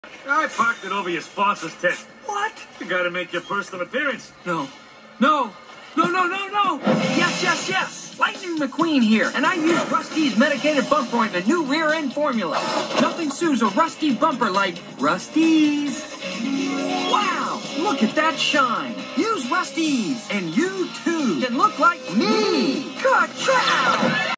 I parked it over your sponsor's tent. What? You gotta make your personal appearance. No. Yes. Lightning McQueen here, and I use Rusteze medicated bumper ointment, new rear end formula. Nothing sues a rusty bumper like Rusteze. Wow, look at that shine. Use Rusteze, and you too can look like me. Ka-chow!